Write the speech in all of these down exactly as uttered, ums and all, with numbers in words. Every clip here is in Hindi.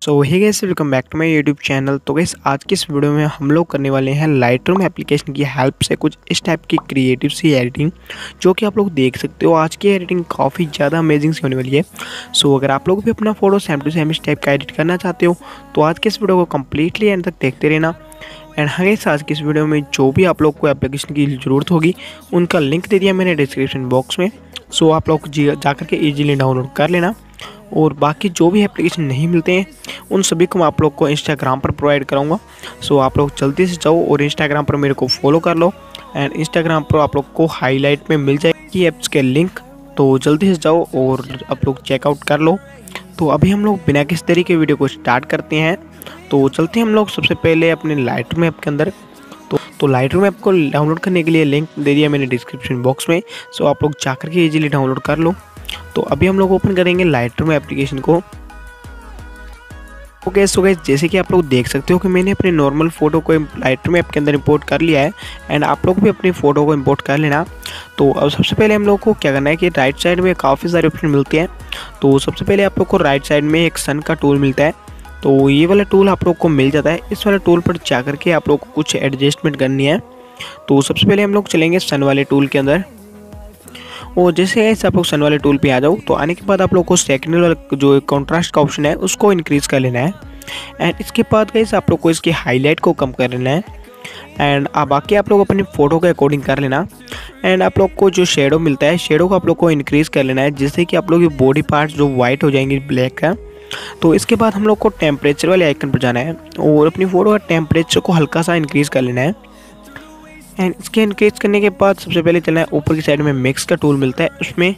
So hey guys, welcome back to my YouTube channel. तो गाइस आज की इस वीडियो में हम लोग करने वाले हैं लाइटरूम एप्लीकेशन की हेल्प से कुछ इस टाइप की क्रिएटिव सी एडिटिंग, जो कि आप लोग देख सकते हो। आज की एडिटिंग काफ़ी ज़्यादा अमेजिंग सी होने वाली है। सो so, अगर आप लोग भी अपना फोटो सेम टू सेम इस टाइप का एडिट करना चाहते हो तो आज की इस वीडियो को कम्प्लीटली एंड तक देखते रहना। एंड हाँ गाइस, आज की इस वीडियो में जो भी आप लोग को एप्लीकेशन की ज़रूरत होगी उनका लिंक दे दिया मैंने डिस्क्रिप्शन बॉक्स में। सो so, आप लोग जाकर के ईजिली डाउनलोड कर लेना। और बाकी जो भी एप्लीकेशन नहीं मिलते हैं उन सभी को मैं आप लोग को इंस्टाग्राम पर प्रोवाइड कराऊंगा। सो आप लोग जल्दी से जाओ और इंस्टाग्राम पर मेरे को फॉलो कर लो। एंड इंस्टाग्राम पर आप लोग को हाईलाइट में मिल जाएगी ऐप्स के लिंक, तो जल्दी से जाओ और आप लोग चेकआउट कर लो। तो अभी हम लोग बिना किसी तरीके के वीडियो को स्टार्ट करते हैं। तो चलते हैं हम लोग सबसे पहले अपने लाइटरूम ऐप के अंदर। तो तो लाइटरूम ऐप को डाउनलोड करने के लिए लिंक दे दिया मैंने डिस्क्रिप्शन बॉक्स में। सो आप लोग जाकर के इजीली डाउनलोड कर लो। तो अभी हम लोग ओपन करेंगे लाइटरूम एप्लीकेशन को। ओके सो गाइस, जैसे कि आप लोग देख सकते हो कि मैंने अपने नॉर्मल फोटो को लाइटरूम ऐप के अंदर इंपोर्ट कर लिया है। एंड आप लोग भी अपनी फ़ोटो को इंपोर्ट कर लेना। तो अब सबसे पहले हम लोग को क्या करना है कि राइट साइड में काफ़ी सारे ऑप्शन मिलते हैं। तो सबसे पहले आप लोग को राइट साइड में एक सन का टूल मिलता है। तो ये वाला टूल आप लोग को मिल जाता है। इस वाले टूल पर जा करके आप लोग को कुछ एडजस्टमेंट करनी है। तो सबसे पहले हम लोग चलेंगे सन वाले टूल के अंदर। और जैसे ऐसे आप लोग सन वाले टूल पे आ जाओ तो आने के बाद आप लोग को सेकेंड वाला जो कॉन्ट्रास्ट का ऑप्शन है उसको इंक्रीज़ कर लेना है। एंड इसके बाद गाइस आप लोग को इसकी हाईलाइट को कम कर लेना है। एंड अब बाकी आप लोग अपनी फ़ोटो के अकॉर्डिंग कर लेना। एंड आप लोग को जो शेडो मिलता है, शेडो को आप लोग को इंक्रीज़ कर लेना है, जिससे कि आप लोग की बॉडी पार्ट्स जो वाइट हो जाएंगे ब्लैक का। तो इसके बाद हम लोग को टेम्परेचर वाले आइकन पर जाना है और अपनी फ़ोटो का टेम्परेचर को हल्का सा इंक्रीज़ कर लेना है। एंड इसके इंक्रीज करने के बाद सबसे पहले चलना है ऊपर की साइड में मिक्स का टूल मिलता है उसमें।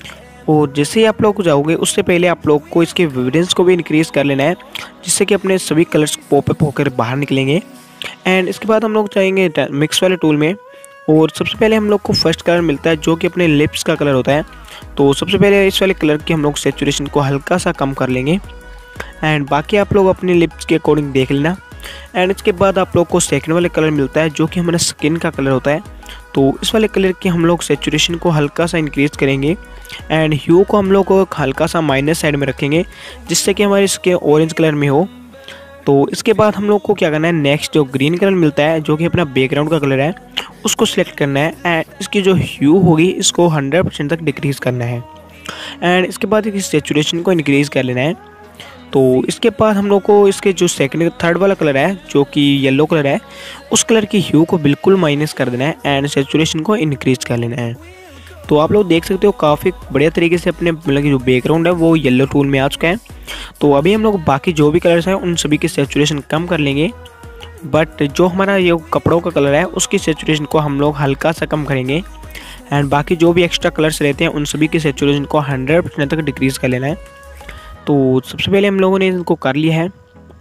और जैसे ही आप लोग जाओगे उससे पहले आप लोग को इसके विविडेंस को भी इंक्रीज़ कर लेना है, जिससे कि अपने सभी कलर्स पॉपअप होकर बाहर निकलेंगे। एंड इसके बाद हम लोग जाएंगे मिक्स वाले टूल में। और सबसे पहले हम लोग को फर्स्ट कलर मिलता है जो कि अपने लिप्स का कलर होता है। तो सबसे पहले इस वाले कलर की हम लोग सेचुरेशन को हल्का सा कम कर लेंगे। एंड बाकी आप लोग अपने लिप्स के अकॉर्डिंग देख लेना। एंड इसके बाद आप लोग को सेकंड वाले कलर मिलता है जो कि हमारा स्किन का कलर होता है। तो इस वाले कलर की हम लोग सेचुरेशन को हल्का सा इंक्रीज़ करेंगे। एंड ह्यू को हम लोग को हल्का सा माइनस साइड में रखेंगे, जिससे कि हमारी स्किन ऑरेंज कलर में हो। तो इसके बाद हम लोग को क्या करना है, नेक्स्ट जो ग्रीन कलर मिलता है जो कि अपना बैकग्राउंड का कलर है उसको सिलेक्ट करना है। एंड इसकी जो ह्यू होगी इसको हंड्रेड परसेंट तक डिक्रीज़ करना है। एंड इसके बाद इसकी सेचुरेशन को इंक्रीज़ कर लेना है। तो इसके बाद हम लोग को इसके जो सेकंड थर्ड वाला कलर है जो कि येलो कलर है उस कलर की ह्यू को बिल्कुल माइनस कर देना है एंड सेचुरेशन को इंक्रीज़ कर लेना है। तो आप लोग देख सकते हो काफ़ी बढ़िया तरीके से अपने मतलब जो बैकग्राउंड है वो येलो टूल में आ चुका है। तो अभी हम लोग बाकी जो भी कलर्स हैं उन सभी की सेचुरेशन कम कर लेंगे, बट जो हमारा ये कपड़ों का कलर है उसकी सेचुरेशन को हम लोग हल्का सा कम करेंगे। एंड बाकी जो भी एक्स्ट्रा कलर्स रहते हैं उन सभी की सेचुरेशन को हंड्रेड परसेंट तक डिक्रीज़ कर लेना है। तो सबसे पहले हम लोगों ने इनको कर लिया है।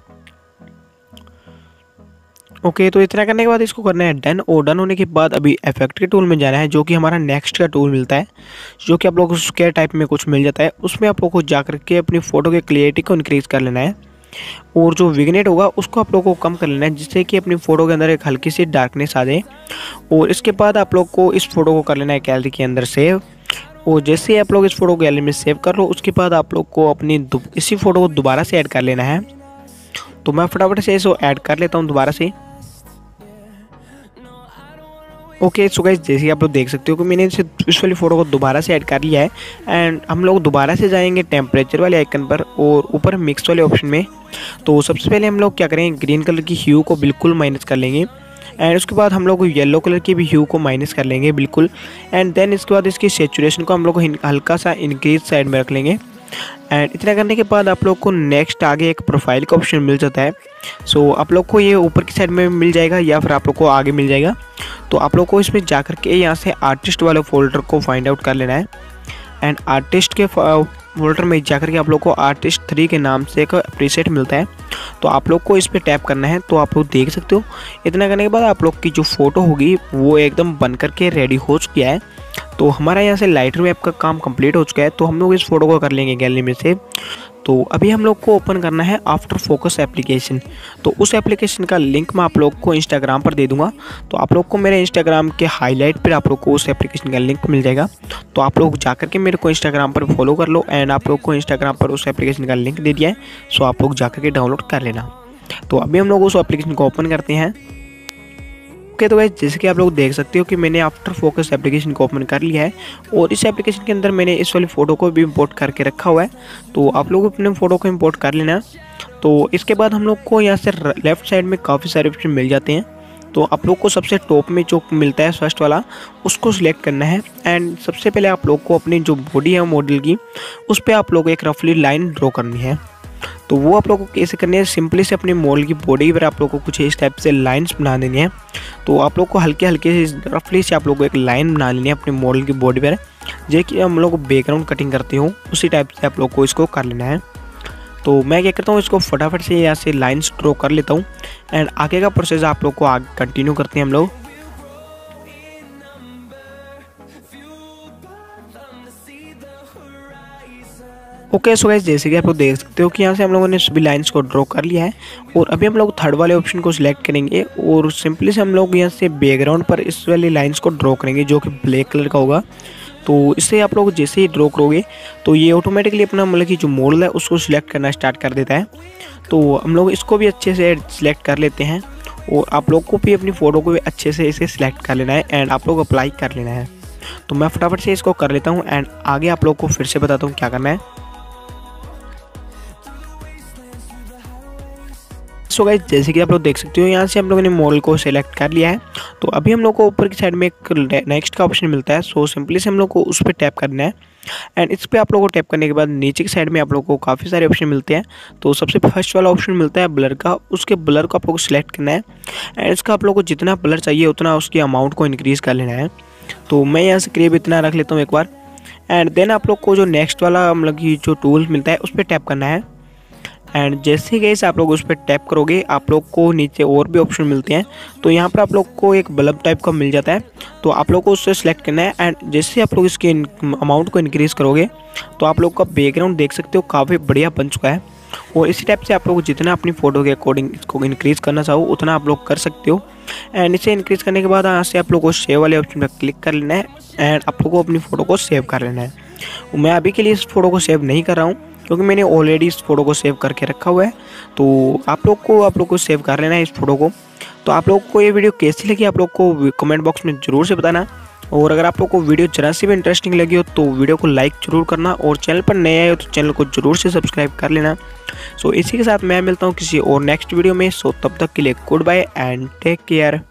ओके तो इतना करने के बाद इसको करना है डन। और डन होने के बाद अभी इफेक्ट के टूल में जाना है जो कि हमारा नेक्स्ट का टूल मिलता है, जो कि आप लोग को स्क्वायर टाइप में कुछ मिल जाता है। उसमें आप लोग को जाकर के अपनी फ़ोटो के क्लियरिटी को इंक्रीज़ कर लेना है। और जो विग्नेट होगा उसको आप लोग को कम कर लेना है, जिससे कि अपनी फ़ोटो के अंदर एक हल्की सी डार्कनेस आ जाए। और इसके बाद आप लोग को इस फोटो को कर लेना है गैलरी के अंदर सेव। और जैसे आप लोग इस फोटो को गैलरी में सेव कर लो उसके बाद आप लोग को अपनी इसी फोटो को दोबारा से ऐड कर लेना है। तो मैं फटाफट से इसको ऐड कर लेता हूँ दोबारा से। ओके सो गाइस, जैसे आप लोग देख सकते हो कि मैंने इसे इस वाली फ़ोटो को दोबारा से ऐड कर लिया है। एंड हम लोग दोबारा से जाएंगे टेम्परेचर वाले आइकन पर और ऊपर मिक्स वाले ऑप्शन में। तो सबसे पहले हम लोग क्या करेंगे, ग्रीन कलर की ह्यू को बिल्कुल माइनस कर लेंगे। एंड उसके बाद हम लोग येलो कलर की भी ह्यू को माइनस कर लेंगे बिल्कुल। एंड देन इसके बाद इसकी सेचुरेशन को हम लोग हल्का सा इंक्रीज साइड में रख लेंगे। एंड इतना करने के बाद आप लोग को नेक्स्ट आगे एक प्रोफाइल का ऑप्शन मिल जाता है। सो so, आप लोग को ये ऊपर की साइड में मिल जाएगा या फिर आप लोग को आगे मिल जाएगा। तो आप लोग को इसमें जा कर के यहाँ से आर्टिस्ट वाले फोल्डर को फाइंड आउट कर लेना है। एंड आर्टिस्ट के फोल्डर में जाकर के आप लोग को आर्टिस्ट थ्री के नाम से एक प्रीसेट मिलता है। तो आप लोग को इस पर टैप करना है। तो आप लोग देख सकते हो इतना करने के बाद आप लोग की जो फ़ोटो होगी वो एकदम बन करके रेडी हो चुकी है। तो हमारा यहाँ से लाइटरूम ऐप का काम कंप्लीट हो चुका है। तो हम लोग इस फोटो को कर लेंगे गैलरी में से। तो अभी हम लोग को ओपन करना है आफ्टर फोकस एप्लीकेशन। तो उस एप्लीकेशन का लिंक मैं आप लोग को इंस्टाग्राम पर दे दूंगा। तो आप लोग को मेरे इंस्टाग्राम के हाईलाइट पर आप लोग को उस एप्लीकेशन का लिंक मिल जाएगा। तो आप लोग जाकर के मेरे को इंस्टाग्राम पर फॉलो कर लो एंड आप लोग को इंस्टाग्राम पर उस एप्लीकेशन का लिंक दे दिया है, सो आप लोग जाकर के डाउनलोड कर लेना। तो अभी हम लोग उस एप्लीकेशन को ओपन करते हैं। ओके तो गाइस जैसे कि आप लोग देख सकते हो कि मैंने आफ्टर फोकस एप्लीकेशन को ओपन कर लिया है और इस एप्लीकेशन के अंदर मैंने इस वाली फ़ोटो को भी इंपोर्ट करके रखा हुआ है। तो आप लोग अपने फ़ोटो को इंपोर्ट कर लेना। तो इसके बाद हम लोग को यहाँ से लेफ्ट साइड में काफ़ी सारे ऑप्शन मिल जाते हैं। तो आप लोग को सबसे टॉप में जो मिलता है फर्स्ट वाला, उसको सिलेक्ट करना है एंड सबसे पहले आप लोग को अपनी जो बॉडी है मॉडल की, उस पर आप लोग एक रफली लाइन ड्रॉ करनी है। तो वो आप लोगों को कैसे करनी है, सिंपली से अपनी मॉडल की बॉडी पर आप लोग को कुछ इस टाइप से लाइंस बना देनी है। तो आप लोग को हल्के हल्के से रफली से आप लोग को एक लाइन बना लेनी है अपनी मॉडल की बॉडी पर, जो कि हम लोग बैकग्राउंड कटिंग करते हो उसी टाइप से आप लोग को इसको कर लेना है। तो मैं क्या करता हूँ, इसको फटाफट से यहाँ से लाइन्स ड्रॉ कर लेता हूँ एंड आगे का प्रोसेस आप लोग को आगे कंटिन्यू करते हैं हम लोग। ओके सो गाइस जैसे कि आप लोग देख सकते हो कि यहाँ से हम लोगों ने सभी लाइंस को ड्रॉ कर लिया है और अभी हम लोग थर्ड वाले ऑप्शन को सिलेक्ट करेंगे और सिंपली से हम लोग यहाँ से बैकग्राउंड पर इस वाली लाइंस को ड्रॉ करेंगे जो कि ब्लैक कलर का होगा। तो इससे आप लोग जैसे ही ड्रॉ करोगे तो ये ऑटोमेटिकली अपना मतलब कि जो मॉडल है उसको सिलेक्ट करना स्टार्ट कर देता है। तो हम लोग इसको भी अच्छे से सिलेक्ट कर लेते हैं और आप लोग को भी अपनी फ़ोटो को भी अच्छे से इसे सिलेक्ट कर लेना है एंड आप लोग अप्लाई कर लेना है। तो मैं फटाफट से इसको कर लेता हूँ एंड आगे आप लोग को फिर से बताता हूँ क्या करना है। सो गाइस जैसे कि आप लोग देख सकते हो यहाँ से हम लोगों ने मॉडल को सिलेक्ट कर लिया है। तो अभी हम लोग को ऊपर की साइड में एक नेक्स्ट का ऑप्शन मिलता है। सो सिंपली से हम लोग को उस पर टैप करना है एंड इस पर आप लोगों को टैप करने के बाद नीचे की साइड में आप लोग को काफ़ी सारे ऑप्शन मिलते हैं। तो सबसे फर्स्ट वाला ऑप्शन मिलता है ब्लर का, उसके ब्लर को आप लोग को सिलेक्ट करना है एंड इसका आप लोग को जितना ब्लर चाहिए उतना उसकी अमाउंट को इंक्रीज़ कर लेना है। तो मैं यहाँ से करीब इतना रख लेता हूँ एक बार एंड देन आप लोग को जो नेक्स्ट वाला मतलब कि जो टूल मिलता है उस पर टैप करना है एंड जैसे ही गाइस आप लोग उस पर टैप करोगे आप लोग को नीचे और भी ऑप्शन मिलते हैं। तो यहाँ पर आप लोग को एक बल्ब टाइप का मिल जाता है, तो आप लोग को उससे सिलेक्ट करना है एंड जैसे आप लोग इसके अमाउंट को इंक्रीज़ करोगे तो आप लोग का बैकग्राउंड देख सकते हो काफ़ी बढ़िया बन चुका है। और इसी टाइप से आप लोग जितना अपनी फ़ोटो के अकॉर्डिंग इसको इंक्रीज़ करना चाहो उतना आप लोग कर सकते हो। एंड इसे इंक्रीज़ करने के बाद यहाँ से आप लोग को सेव वाले ऑप्शन पर क्लिक कर लेना है एंड आप लोग को अपनी फ़ोटो को सेव कर लेना है। मैं अभी के लिए इस फोटो को सेव नहीं कर रहा हूँ क्योंकि मैंने ऑलरेडी इस फोटो को सेव करके रखा हुआ है। तो आप लोग को आप लोग को सेव कर लेना है इस फोटो को। तो आप लोग को ये वीडियो कैसी लगी आप लोग को कमेंट बॉक्स में ज़रूर से बताना और अगर आप लोग को वीडियो जरा सी भी इंटरेस्टिंग लगी हो तो वीडियो को लाइक ज़रूर करना और चैनल पर नए आए हो तो चैनल को ज़रूर से सब्सक्राइब कर लेना। सो इसी के साथ मैं मिलता हूँ किसी और नेक्स्ट वीडियो में। सो तब तक के लिए goodbye and take care.